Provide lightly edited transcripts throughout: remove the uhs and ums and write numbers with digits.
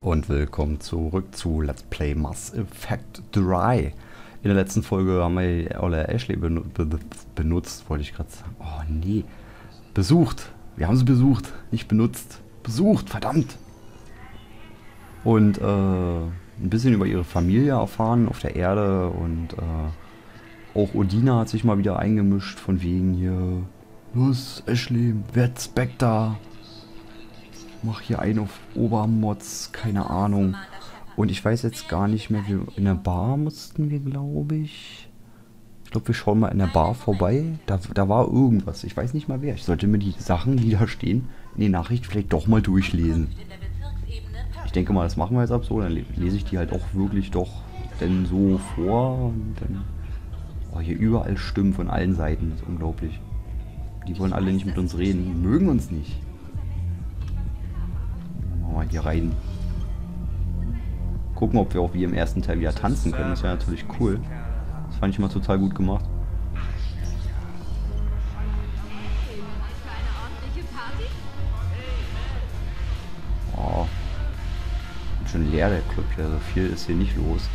Und willkommen zurück zu Let's Play Mass Effect 3. In der letzten Folge haben wir Ola Ashley benutzt, wollte ich gerade sagen. Oh nee. Besucht. Wir haben sie besucht, nicht benutzt. Besucht, verdammt. Und ein bisschen über ihre Familie erfahren auf der Erde. Und auch Udina hat sich mal wieder eingemischt, von wegen hier. Los, Ashley, werd Spectre. Mach hier einen auf Obermods, keine Ahnung. Und ich weiß jetzt gar nicht mehr, in der Bar mussten wir, glaube ich. Ich glaube, wir schauen mal in der Bar vorbei. Da war irgendwas. Ich weiß nicht mal wer. Ich sollte mir die Sachen, die da stehen, in den Nachrichten vielleicht doch mal durchlesen. Ich denke mal, das machen wir jetzt ab so. Dann lese ich die halt auch wirklich doch denn so vor. Und dann. Oh, hier überall Stimmen von allen Seiten. Das ist unglaublich. Die wollen alle nicht mit uns reden. Die mögen uns nicht. Mal hier rein. Gucken, ob wir auch wie im ersten Teil wieder tanzen können. Das wäre natürlich cool. Das fand ich mal total gut gemacht. Oh. Schon leer der Club hier. So viel ist hier nicht los.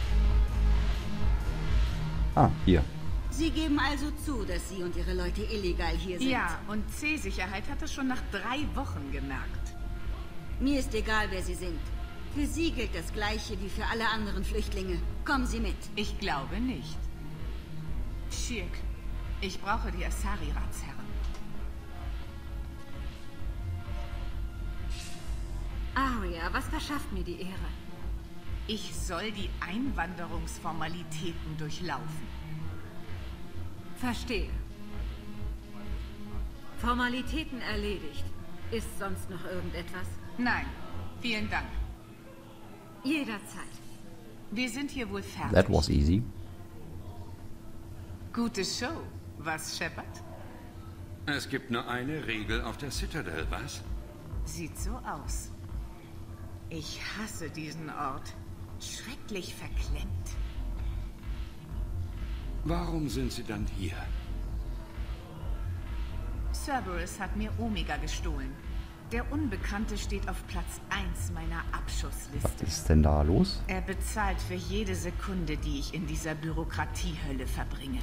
Ah, hier. Sie geben also zu, dass Sie und Ihre Leute illegal hier sind? Ja, und C-Sicherheit hat es schon nach 3 Wochen gemerkt. Mir ist egal, wer Sie sind. Für Sie gilt das Gleiche wie für alle anderen Flüchtlinge. Kommen Sie mit. Ich glaube nicht. Shirk, ich brauche die Asari-Ratsherren. Aria, was verschafft mir die Ehre? Ich soll die Einwanderungsformalitäten durchlaufen. Verstehe. Formalitäten erledigt. Ist sonst noch irgendetwas? Nein, vielen Dank. Jederzeit. Wir sind hier wohl fertig. That was easy. Gute Show. Was, Shepard? Es gibt nur eine Regel auf der Citadel, was? Sieht so aus. Ich hasse diesen Ort. Schrecklich verklemmt. Warum sind Sie dann hier? Cerberus hat mir Omega gestohlen. Der Unbekannte steht auf Platz 1 meiner Abschussliste. Was ist denn da los? Er bezahlt für jede Sekunde, die ich in dieser Bürokratiehölle verbringe.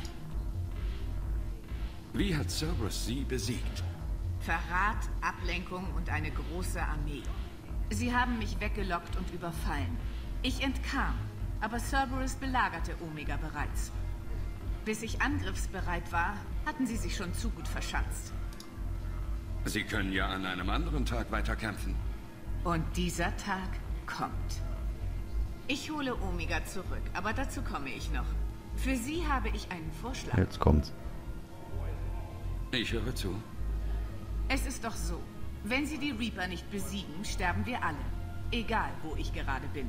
Wie hat Cerberus Sie besiegt? Verrat, Ablenkung und eine große Armee. Sie haben mich weggelockt und überfallen. Ich entkam, aber Cerberus belagerte Omega bereits. Bis ich angriffsbereit war, hatten sie sich schon zu gut verschanzt. Sie können ja an einem anderen Tag weiterkämpfen. Und dieser Tag kommt. Ich hole Omega zurück, aber dazu komme ich noch. Für Sie habe ich einen Vorschlag. Jetzt kommt's. Ich höre zu. Es ist doch so, wenn Sie die Reaper nicht besiegen, sterben wir alle. Egal, wo ich gerade bin.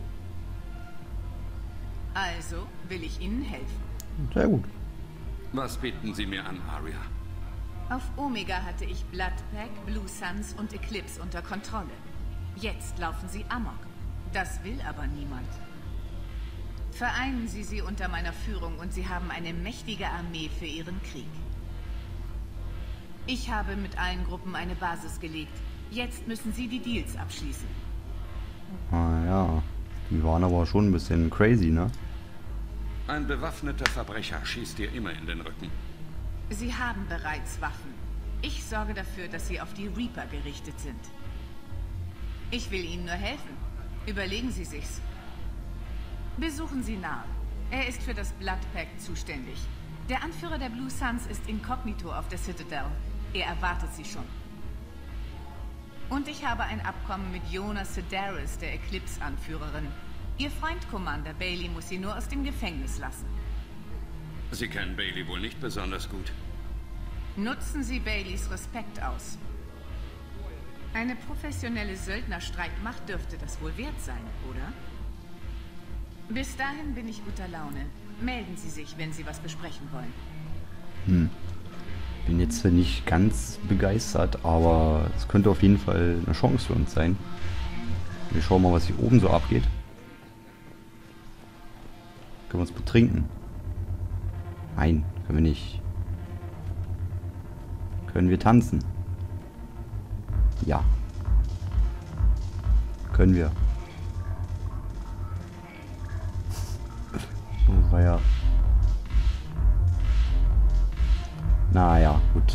Also will ich Ihnen helfen. Sehr gut. Was bieten Sie mir an, Aria? Auf Omega hatte ich Bloodpack, Blue Suns und Eclipse unter Kontrolle. Jetzt laufen sie amok. Das will aber niemand. Vereinen Sie sie unter meiner Führung und Sie haben eine mächtige Armee für Ihren Krieg. Ich habe mit allen Gruppen eine Basis gelegt. Jetzt müssen Sie die Deals abschließen. Ah ja. Die waren aber schon ein bisschen crazy, ne? Ein bewaffneter Verbrecher schießt dir immer in den Rücken. Sie haben bereits Waffen. Ich sorge dafür, dass sie auf die Reaper gerichtet sind. Ich will Ihnen nur helfen. Überlegen Sie sich's. Besuchen Sie Nar. Er ist für das Bloodpack zuständig. Der Anführer der Blue Suns ist inkognito auf der Citadel. Er erwartet Sie schon. Und ich habe ein Abkommen mit Yona Sedaris, der Eclipse-Anführerin. Ihr Freund Commander Bailey muss sie nur aus dem Gefängnis lassen. Sie kennen Bailey wohl nicht besonders gut. Nutzen Sie Baileys Respekt aus. Eine professionelle Söldnerstreitmacht dürfte das wohl wert sein, oder? Bis dahin bin ich guter Laune. Melden Sie sich, wenn Sie was besprechen wollen. Bin jetzt nicht ganz begeistert, aber es könnte auf jeden Fall eine Chance für uns sein. Wir schauen mal, was hier oben so abgeht. Können wir uns betrinken? Nein, können wir nicht. Können wir tanzen? Ja. Können wir. bescheuert. Naja, gut.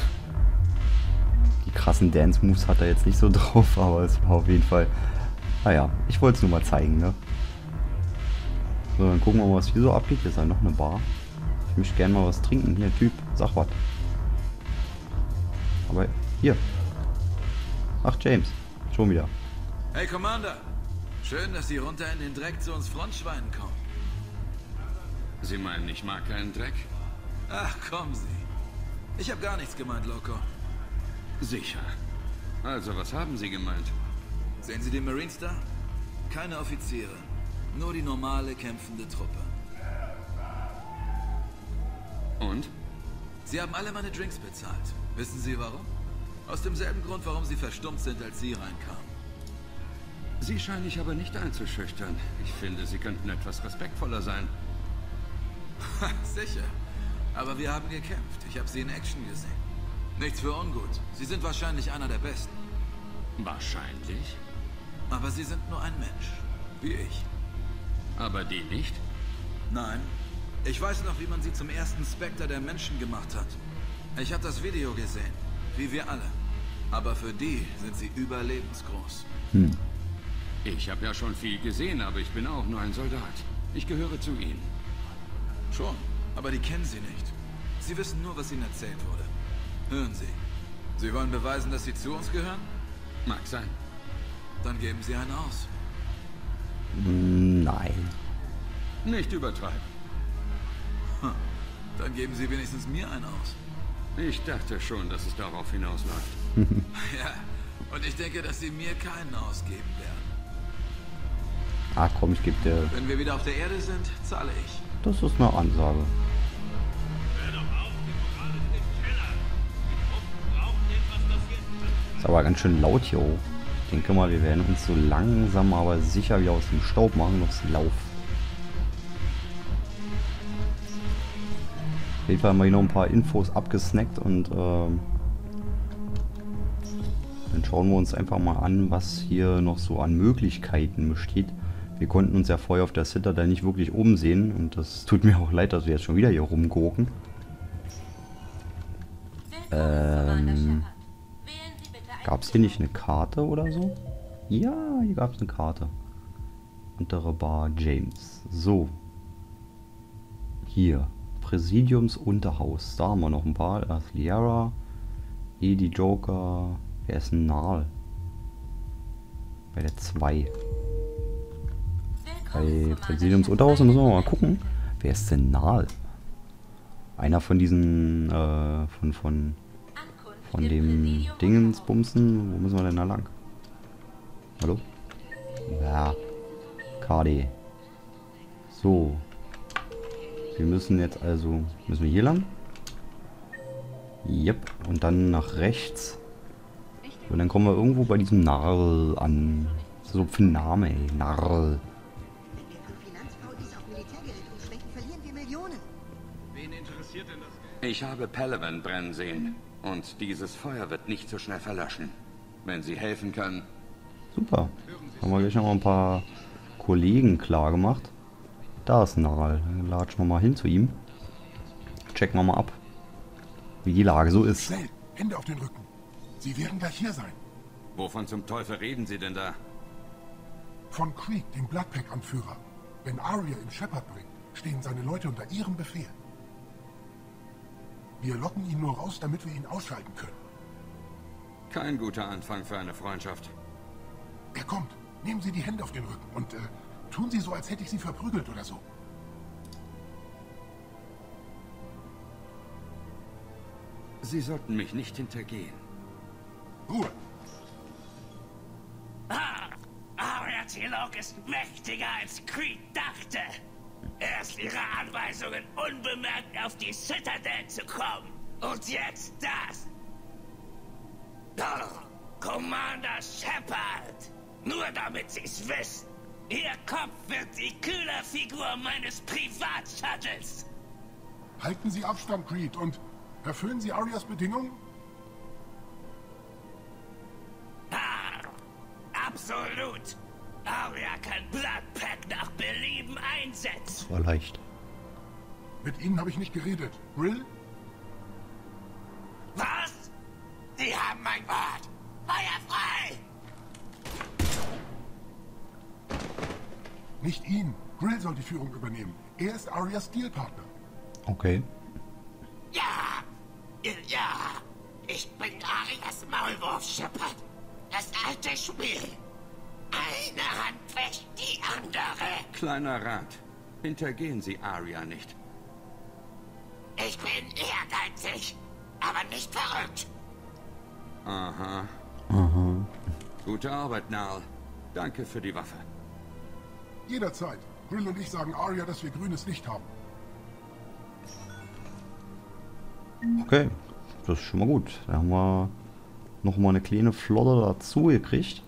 Die krassen Dance-Moves hat er jetzt nicht so drauf, aber es war auf jeden Fall... Naja, ich wollte es nur mal zeigen, ne? So, dann gucken wir mal, was hier so abgeht. Hier ist ja noch eine Bar. Ich möchte gerne mal was trinken. Hier, Typ, sag was. Aber hier. Ach, James. Schon wieder. Hey, Commander. Schön, dass Sie runter in den Dreck zu uns Frontschweinen kommen. Sie meinen, ich mag keinen Dreck? Ach, kommen Sie. Ich habe gar nichts gemeint, Loco. Sicher. Also, was haben Sie gemeint? Sehen Sie den Marines da? Keine Offiziere. Nur die normale kämpfende Truppe. Und? Sie haben alle meine Drinks bezahlt. Wissen Sie warum? Aus demselben Grund, warum Sie verstummt sind, als Sie reinkamen. Sie scheinen mich aber nicht einzuschüchtern. Ich finde, Sie könnten etwas respektvoller sein. Ha, sicher. Aber wir haben gekämpft. Ich habe Sie in Action gesehen. Nichts für ungut. Sie sind wahrscheinlich einer der Besten. Wahrscheinlich. Aber Sie sind nur ein Mensch. Wie ich. Aber die nicht? Nein. Ich weiß noch, wie man Sie zum ersten Spectre der Menschen gemacht hat. Ich habe das Video gesehen. Wie wir alle. Aber für die sind Sie überlebensgroß. Ich habe ja schon viel gesehen, aber ich bin auch nur ein Soldat. Ich gehöre zu Ihnen. Schon. Aber die kennen Sie nicht. Sie wissen nur, was Ihnen erzählt wurde. Hören Sie. Sie wollen beweisen, dass Sie zu uns gehören? Mag sein. Dann geben Sie einen aus. Nein. Nicht übertreiben. Dann geben Sie wenigstens mir einen aus. Ich dachte schon, dass es darauf hinausläuft. Ja, und ich denke, dass Sie mir keinen ausgeben werden. Ach komm, ich gebe dir... Wenn wir wieder auf der Erde sind, zahle ich. Das ist eine Ansage. Ist aber ganz schön laut hier hoch. Ich denke mal, wir werden uns so langsam aber sicher wieder aus dem Staub machen, aufs Lauf. Auf jeden Fall haben wir hier noch ein paar Infos abgesnackt und dann schauen wir uns einfach mal an, was hier noch so an Möglichkeiten besteht. Wir konnten uns ja vorher auf der Citadel nicht wirklich umsehen und das tut mir auch leid, dass wir jetzt schon wieder hier rumgurken. Gab es hier nicht eine Karte oder so? Ja, hier gab es eine Karte. Untere Bar James. So. Hier. Präsidiumsunterhaus. Da haben wir noch ein paar. Da ist Liara. Die Joker. Wer ist ein Nal? Bei der 2. Bei Präsidiumsunterhaus müssen wir mal gucken. Wer ist denn Nal? Einer von diesen von dem Dingensbumsen. Wo müssen wir denn da lang? Hallo? Ja. KD. So. Wir müssen jetzt also... Müssen wir hier lang? Yep. Und dann nach rechts. Und dann kommen wir irgendwo bei diesem Narl an. Was ist das so für ein Name, ey? Narl. Wenn wir für Finanzpaudis auf Militärgerät umschwenken, verlieren wir Millionen. Wen interessiert denn das? Ich habe Palaven brennen sehen. Und dieses Feuer wird nicht so schnell verlöschen. Wenn Sie helfen können. Super. Haben wir gleich noch mal ein paar Kollegen klar gemacht. Da ist Narl. Dann latschen wir mal hin zu ihm. Checken wir mal ab, wie die Lage so ist. Schnell, Hände auf den Rücken. Sie werden gleich hier sein. Wovon zum Teufel reden Sie denn da? Von Creed, dem Bloodpack-Anführer. Wenn Arya ihn Shepard bringt, stehen seine Leute unter ihrem Befehl. Wir locken ihn nur raus, damit wir ihn ausschalten können. Kein guter Anfang für eine Freundschaft. Er kommt. Nehmen Sie die Hände auf den Rücken und tun Sie so, als hätte ich Sie verprügelt oder so. Sie sollten mich nicht hintergehen. Ruhe. Arya Tilok ist mächtiger als Creed dachte. Erst ihre Anweisungen, unbemerkt auf die Citadel zu kommen. Und jetzt das. Doch, Commander Shepard. Nur damit Sie's wissen. Ihr Kopf wird die Kühlerfigur meines Privatshuttles. Halten Sie Abstand, Creed, und erfüllen Sie Aryas Bedingungen? Absolut. Arya kann Bloodpack nach Belieben einsetzen. Das war leicht. Mit Ihnen habe ich nicht geredet. Grill? Was? Sie haben mein Wort. Feuer frei! Nicht ihn. Grill soll die Führung übernehmen. Er ist Arias Dealpartner. Okay. Ja! Ja! Ich bin Arias Maulwurf, Shepard. Das alte Spiel. Eine Hand wäscht die andere. Kleiner Rat. Hintergehen Sie Aria nicht. Ich bin ehrgeizig, aber nicht verrückt. Aha. Aha. Gute Arbeit, Nal. Danke für die Waffe. Jederzeit. Grill und ich sagen Aria, dass wir grünes Licht haben. Okay, das ist schon mal gut. Da haben wir nochmal eine kleine Flotte dazu gekriegt.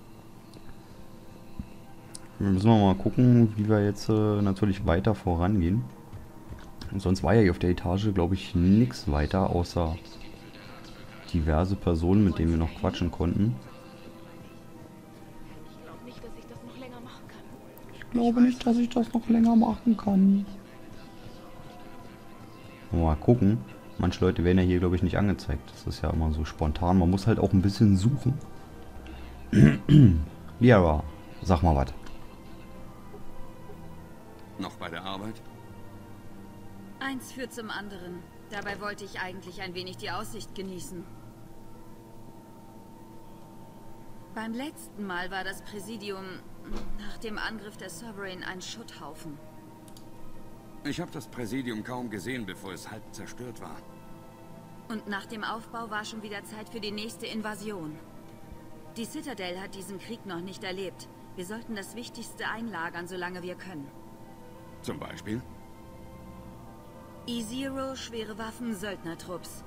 Wir müssen mal gucken, wie wir jetzt natürlich weiter vorangehen. Und sonst war ja hier auf der Etage, glaube ich, nichts weiter, außer diverse Personen, mit denen wir noch quatschen konnten. Ich glaube nicht, dass ich das noch länger machen kann. Ich glaube nicht, dass ich das noch länger machen kann. Mal gucken. Manche Leute werden ja hier, glaube ich, nicht angezeigt. Das ist ja immer so spontan. Man muss halt auch ein bisschen suchen. Liara, sag mal was. Noch bei der Arbeit? Eins führt zum anderen. Dabei wollte ich eigentlich ein wenig die Aussicht genießen. Beim letzten Mal war das Präsidium nach dem Angriff der Sovereign ein Schutthaufen. Ich habe das Präsidium kaum gesehen, bevor es halb zerstört war. Und nach dem Aufbau war schon wieder Zeit für die nächste Invasion. Die Citadel hat diesen Krieg noch nicht erlebt. Wir sollten das Wichtigste einlagern, solange wir können. Zum Beispiel? E-Zero, schwere Waffen, Söldnertrupps.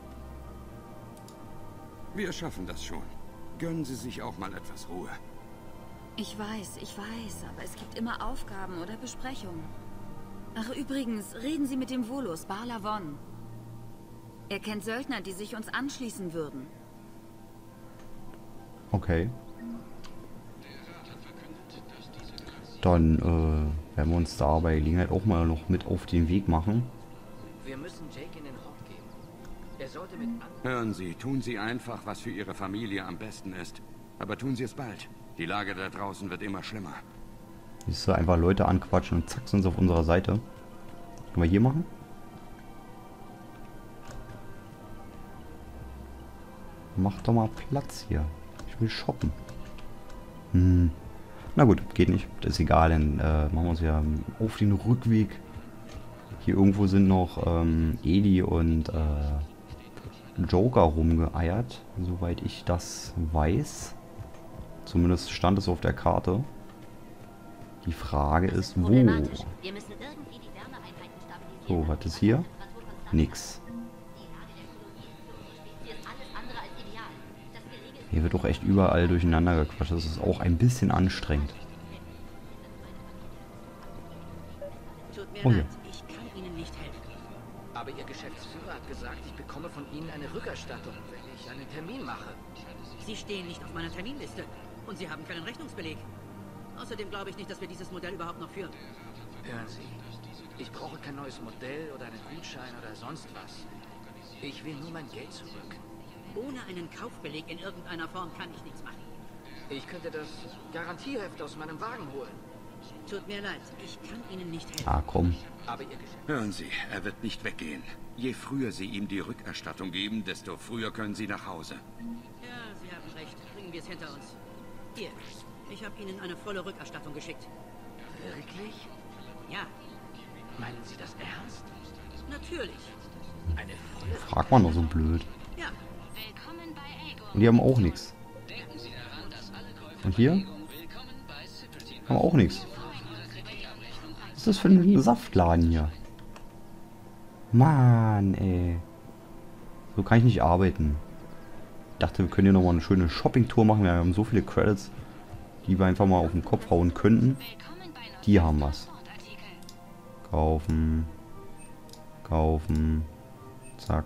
Wir schaffen das schon. Gönnen Sie sich auch mal etwas Ruhe. Ich weiß, aber es gibt immer Aufgaben oder Besprechungen. Ach, übrigens, reden Sie mit dem Volus, Barla Von. Er kennt Söldner, die sich uns anschließen würden. Okay. Dann werden wir uns da bei Gelegenheit auch mal noch mit auf den Weg machen. Wir müssen Jake in den Hort geben. Er sollte mit Hören Sie, tun Sie einfach, was für Ihre Familie am besten ist. Aber tun Sie es bald. Die Lage da draußen wird immer schlimmer. Siehst du, einfach Leute anquatschen und zack sind sie auf unserer Seite. Können wir hier machen? Mach doch mal Platz hier. Ich will shoppen. Na gut, geht nicht. Das ist egal, dann machen wir uns ja auf den Rückweg. Hier irgendwo sind noch Eli und Joker rumgeeiert, soweit ich das weiß. Zumindest stand es auf der Karte. Die Frage ist, wo? So, was ist hier? Nix. Hier wird doch echt überall durcheinander gequatscht. Das ist auch ein bisschen anstrengend. Tut mir Oh ja. leid, ich kann Ihnen nicht helfen. Aber Ihr Geschäftsführer hat gesagt, ich bekomme von Ihnen eine Rückerstattung, wenn ich einen Termin mache. Sie stehen nicht auf meiner Terminliste und Sie haben keinen Rechnungsbeleg. Außerdem glaube ich nicht, dass wir dieses Modell überhaupt noch führen. Hören Sie, ich brauche kein neues Modell oder einen Gutschein oder sonst was. Ich will nur mein Geld zurück. Ohne einen Kaufbeleg in irgendeiner Form kann ich nichts machen. Ich könnte das Garantieheft aus meinem Wagen holen. Tut mir leid, ich kann Ihnen nicht helfen. Ah, komm. Aber Ihr Geschäft... Hören Sie, er wird nicht weggehen. Je früher Sie ihm die Rückerstattung geben, desto früher können Sie nach Hause. Ja, Sie haben recht. Bringen wir es hinter uns. Hier, ich habe Ihnen eine volle Rückerstattung geschickt. Wirklich? Ja, Meinen Sie das ernst? natürlich. Eine volle... Fragt man doch so blöd. Ja, Und die haben auch nichts. Und hier? Haben wir auch nichts. Was ist das für ein Saftladen hier? Mann, ey. So kann ich nicht arbeiten. Ich dachte, wir können hier nochmal eine schöne Shopping-Tour machen. Wir haben so viele Credits, die wir einfach mal auf den Kopf hauen könnten. Die haben was. Kaufen. Kaufen. Zack.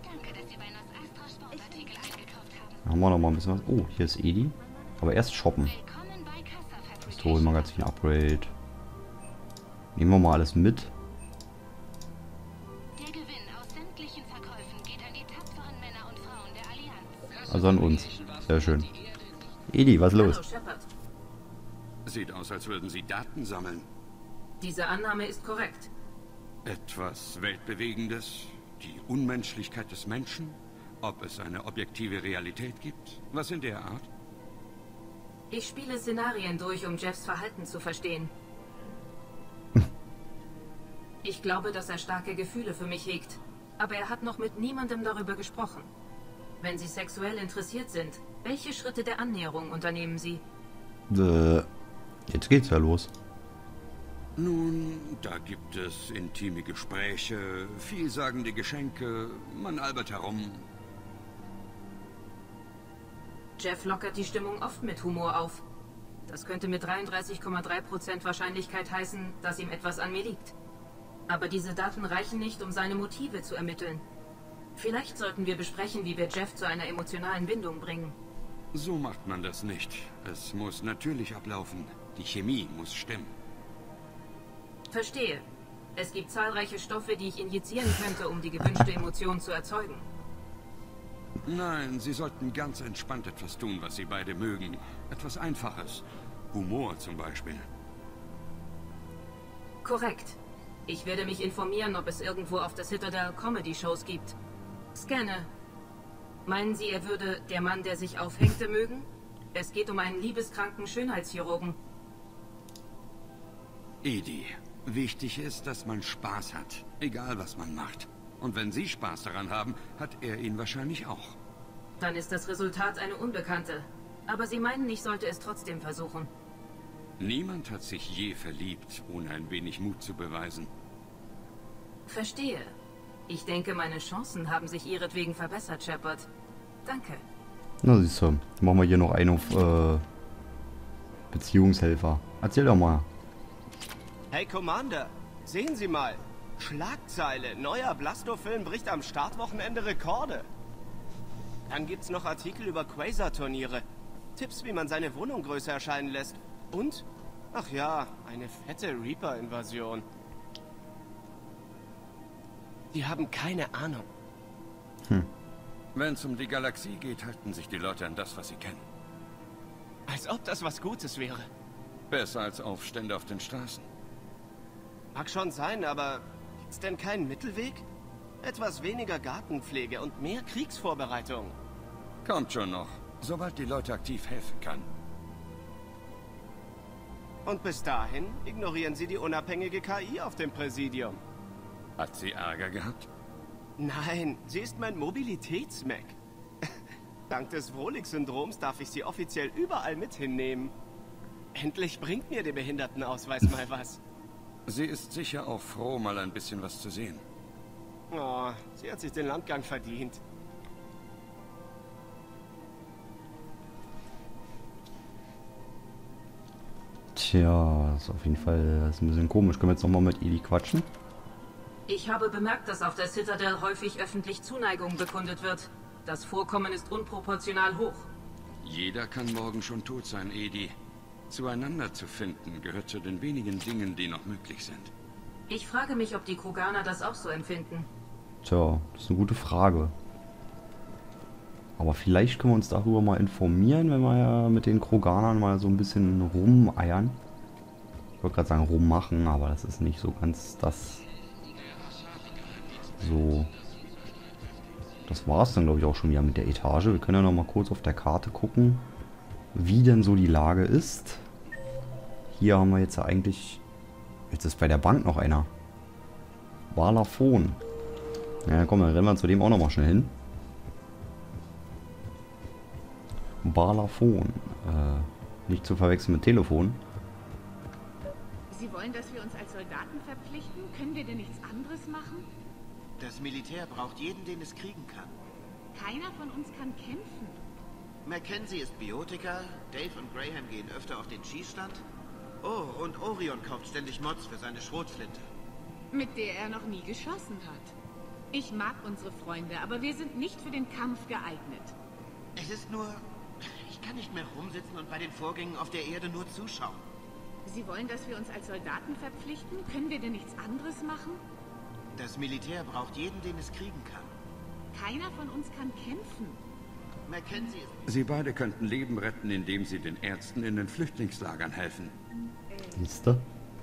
Dann haben wir noch mal ein bisschen was. Oh, hier ist Edi. Aber erst shoppen. Pistolenmagazin, Upgrade. Nehmen wir mal alles mit. Also an uns. Sehr schön. Edi, was ist los? Hallo, Shepard. Sieht aus, als würden Sie Daten sammeln. Diese Annahme ist korrekt. Etwas Weltbewegendes? Die Unmenschlichkeit des Menschen? Ob es eine objektive Realität gibt? Was in der Art? Ich spiele Szenarien durch, um Jeffs Verhalten zu verstehen. Ich glaube, dass er starke Gefühle für mich hegt. Aber er hat noch mit niemandem darüber gesprochen. Wenn Sie sexuell interessiert sind, welche Schritte der Annäherung unternehmen Sie? Jetzt geht's ja los. Nun, da gibt es intime Gespräche, vielsagende Geschenke, man albert herum. Jeff lockert die Stimmung oft mit Humor auf. Das könnte mit 33,3% Wahrscheinlichkeit heißen, dass ihm etwas an mir liegt. Aber diese Daten reichen nicht, um seine Motive zu ermitteln. Vielleicht sollten wir besprechen, wie wir Jeff zu einer emotionalen Bindung bringen. So macht man das nicht. Es muss natürlich ablaufen. Die Chemie muss stimmen. Verstehe. Es gibt zahlreiche Stoffe, die ich injizieren könnte, um die gewünschte Emotion zu erzeugen. Nein, Sie sollten ganz entspannt etwas tun, was Sie beide mögen. Etwas Einfaches. Humor zum Beispiel. Korrekt. Ich werde mich informieren, ob es irgendwo auf der Citadel Comedy-Shows gibt. Scanne. Meinen Sie, er würde der Mann, der sich aufhängte, mögen? Es geht um einen liebeskranken Schönheitschirurgen. Edi, wichtig ist, dass man Spaß hat. Egal, was man macht. Und wenn Sie Spaß daran haben, hat er ihn wahrscheinlich auch. Dann ist das Resultat eine Unbekannte. Aber Sie meinen, ich sollte es trotzdem versuchen. Niemand hat sich je verliebt, ohne ein wenig Mut zu beweisen. Verstehe. Ich denke, meine Chancen haben sich ihretwegen verbessert, Shepard. Danke. Na siehst du, machen wir hier noch einen auf Beziehungshelfer. Erzähl doch mal. Hey Commander, sehen Sie mal. Schlagzeile, neuer Blasto-Film bricht am Startwochenende Rekorde. Dann gibt's noch Artikel über Quasar-Turniere. Tipps, wie man seine Wohnung größer erscheinen lässt. Und, ach ja, eine fette Reaper-Invasion. Die haben keine Ahnung. Wenn es um die Galaxie geht, halten sich die Leute an das, was sie kennen. Als ob das was Gutes wäre. Besser als Aufstände auf den Straßen. Mag schon sein, aber gibt's denn keinen Mittelweg? Etwas weniger Gartenpflege und mehr Kriegsvorbereitung. Kommt schon noch, sobald die Leute aktiv helfen kann. Und bis dahin ignorieren Sie die unabhängige KI auf dem Präsidium. Hat sie Ärger gehabt? Nein, sie ist mein Mobilitäts-Mac. Dank des Vrolik-Syndroms darf ich sie offiziell überall mit hinnehmen. Endlich bringt mir der Behindertenausweis mal was. Sie ist sicher auch froh, mal ein bisschen was zu sehen. Oh, sie hat sich den Landgang verdient. Tja, das ist auf jeden Fall das ist ein bisschen komisch. Können wir jetzt nochmal mit Edi quatschen? Ich habe bemerkt, dass auf der Citadel häufig öffentlich Zuneigung bekundet wird. Das Vorkommen ist unproportional hoch. Jeder kann morgen schon tot sein, Edi. Zueinander zu finden, gehört zu den wenigen Dingen, die noch möglich sind. Ich frage mich, ob die Kroganer das auch so empfinden. Tja, das ist eine gute Frage. Aber vielleicht können wir uns darüber mal informieren, wenn wir ja mit den Kroganern mal so ein bisschen rumeiern. Ich wollte gerade sagen rummachen, aber das ist nicht so ganz das... So. Das war es dann, glaube ich, auch schon wieder mit der Etage. Wir können ja noch mal kurz auf der Karte gucken, wie denn so die Lage ist. Hier haben wir jetzt ja eigentlich... Jetzt ist bei der Bank noch einer. Balafon. Ja, komm, dann rennen wir zu dem auch noch mal schnell hin. Balafon. Nicht zu verwechseln mit Telefon. Sie wollen, dass wir uns als Soldaten verpflichten? Können wir denn nichts anderes machen? Das Militär braucht jeden, den es kriegen kann. Keiner von uns kann kämpfen. Mackenzie ist Biotiker, Dave und Graham gehen öfter auf den Schießstand. Oh, und Orion kauft ständig Mods für seine Schrotflinte. Mit der er noch nie geschossen hat. Ich mag unsere Freunde, aber wir sind nicht für den Kampf geeignet. Es ist nur... Ich kann nicht mehr rumsitzen und bei den Vorgängen auf der Erde nur zuschauen. Sie wollen, dass wir uns als Soldaten verpflichten? Können wir denn nichts anderes machen? Das Militär braucht jeden, den es kriegen kann. Keiner von uns kann kämpfen. Mackenzie ist... Sie beide könnten Leben retten, indem sie den Ärzten in den Flüchtlingslagern helfen. Siehste?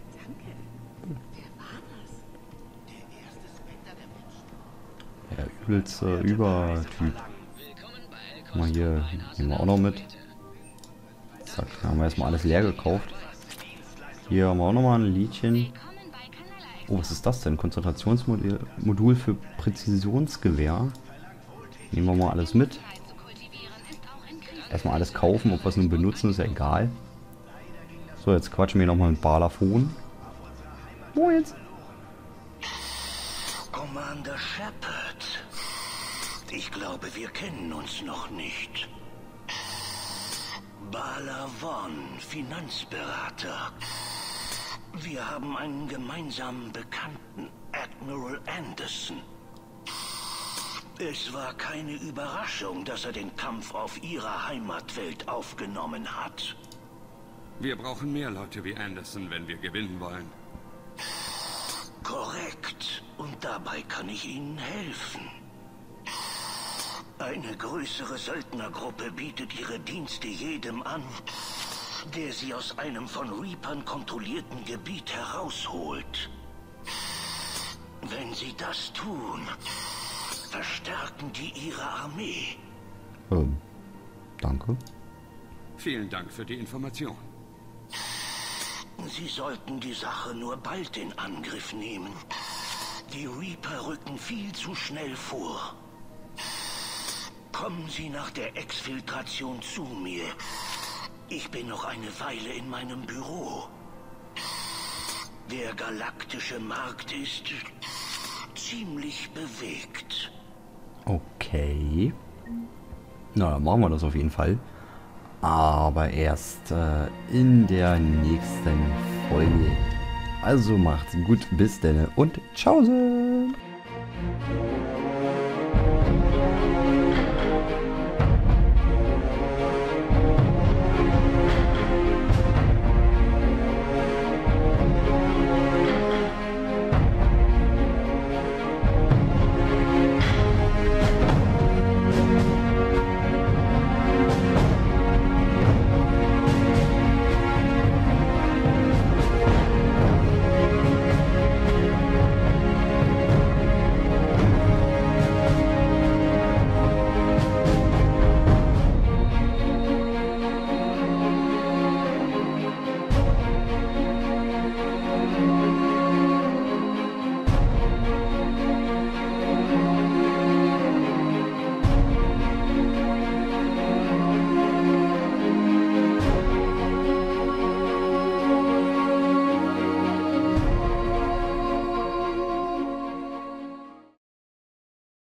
Der übelste Übertyp. Guck mal hier, nehmen wir auch noch mit. Zack, haben wir erstmal alles leer gekauft. Hier haben wir auch nochmal ein Liedchen. Oh, was ist das denn? Konzentrationsmodul für Präzisionsgewehr. Nehmen wir mal alles mit. Erstmal alles kaufen, ob wir es nun benutzen, ist ja egal. So, jetzt quatschen wir nochmal mit Balafon. Wo jetzt? Commander Shepard. Ich glaube, wir kennen uns noch nicht. Balafon, Finanzberater. Wir haben einen gemeinsamen Bekannten, Admiral Anderson. Es war keine Überraschung, dass er den Kampf auf ihrer Heimatwelt aufgenommen hat. Wir brauchen mehr Leute wie Anderson, wenn wir gewinnen wollen. Korrekt. Und dabei kann ich Ihnen helfen. Eine größere Söldnergruppe bietet ihre Dienste jedem an, der sie aus einem von Reapern kontrollierten Gebiet herausholt. Wenn sie das tun, verstärken die ihre Armee. Danke. Vielen Dank für die Information. Sie sollten die Sache nur bald in Angriff nehmen. Die Reaper rücken viel zu schnell vor. Kommen Sie nach der Exfiltration zu mir. Ich bin noch eine Weile in meinem Büro. Der galaktische Markt ist ziemlich bewegt. Okay. Na, dann machen wir das auf jeden Fall. Aber erst in der nächsten Folge. Also macht's gut, bis denn und tschaußen.